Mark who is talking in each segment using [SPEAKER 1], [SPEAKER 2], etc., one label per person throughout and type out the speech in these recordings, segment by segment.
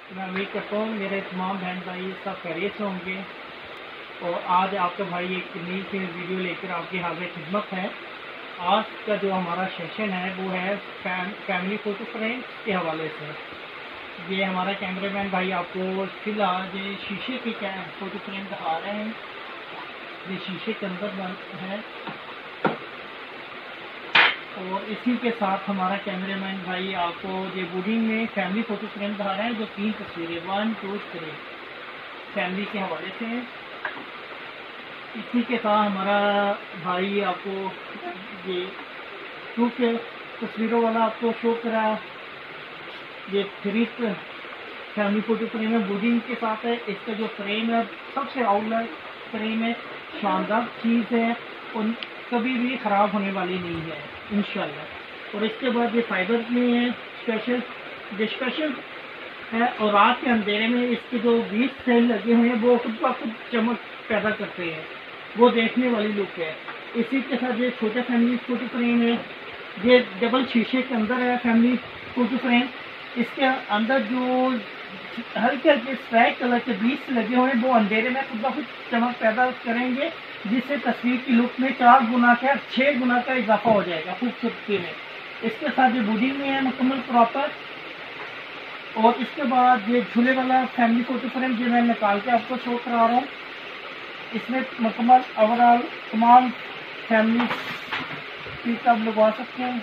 [SPEAKER 1] मैं उम्मीद करता हूँ मेरे तमाम बहन भाई सब खैरियत से होंगे। और आज आपका भाई एक नई सी वीडियो लेकर आपकी हाजिर खिदमत है। आज का जो हमारा सेशन है वो है फैमिली फ़ोटो फ्रेम के हवाले से। ये हमारा कैमरामैन भाई आपको फिलहाल ये शीशे की फ़ोटो फ्रेम दिखा रहे हैं। ये शीशे के अंदर है और इसी के साथ हमारा कैमरामैन भाई आपको ये वुडिंग में फैमिली फ़ोटो फ्रेम दिखा रहे हैं जो 3 तस्वीरें 1 2 3 फैमिली के हवाले से हैं। इसी के साथ हमारा भाई आपको ये 2 के तस्वीरों वाला आपको शो करा। ये 3 फैमिली फ़ोटो फ्रेम है, वुडिंग के साथ है। इसका जो फ्रेम है सबसे आउटलाइन फ्रेम है, शानदार चीज़ है और कभी भी ख़राब होने वाली नहीं है इंशाल्लाह। और इसके बाद ये फाइबर में है स्पेशल है और रात के अंधेरे में इसके जो 20 सेल लगे हुए हैं वो खुद ब खुद चमक पैदा करते हैं, वो देखने वाली लुक है। इसी के साथ ये छोटा फैमिली फ़ोटो फ्रेम है, ये डबल शीशे के अंदर है फैमिली फ़ोटो फ्रेम। इसके अंदर जो हल्के हल्के स्ट्राइक कलर के 20 लगे हुए हैं वो अंधेरे में खुद ब खुद चमक पैदा करेंगे, जिससे तस्वीर की लुक में 4 गुना का 6 गुना का इजाफा हो जाएगा खूबसूरती में। इसके साथ ये वुडिंग में है मुकम्मल प्रॉपर। और इसके बाद ये झूले वाला फैमिली फ़ोटो फ्रेम जो मैं निकाल के आपको शो करा रहा हूँ, इसमें मुकम्मल ओवरऑल तमाम फैमिली चीज आप लगवा सकते हैं।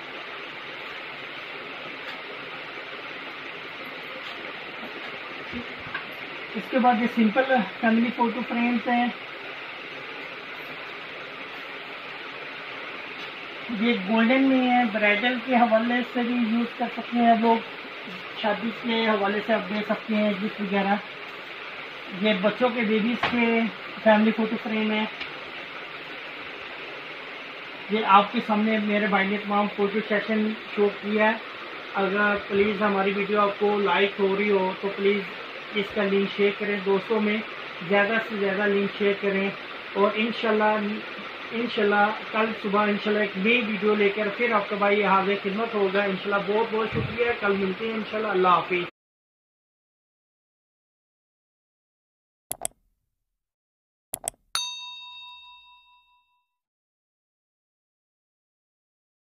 [SPEAKER 1] इसके बाद ये सिंपल फैमिली फ़ोटो फ्रेम्स हैं। ये गोल्डन में है, ब्राइडल के हवाले से भी यूज़ कर सकते हैं लोग, शादी के हवाले से आप दे सकते हैं गिफ्ट वगैरह। ये बच्चों के बेबीज़ के फैमिली फ़ोटो फ्रेम है। ये आपके सामने मेरे भाई ने तमाम फ़ोटो सेशन शो किया है। अगर प्लीज़ हमारी वीडियो आपको लाइक हो रही हो तो प्लीज़ इसका लिंक शेयर करें दोस्तों में, ज़्यादा से ज़्यादा लिंक शेयर करें। और इंशाल्लाह कल सुबह इंशाल्लाह एक नई वीडियो लेकर फिर आपका भाई हाजिर खिदमत होगा इंशाल्लाह। बहुत बहुत शुक्रिया, कल मिलते हैं इंशाल्लाह। अल्लाह हाफिज़।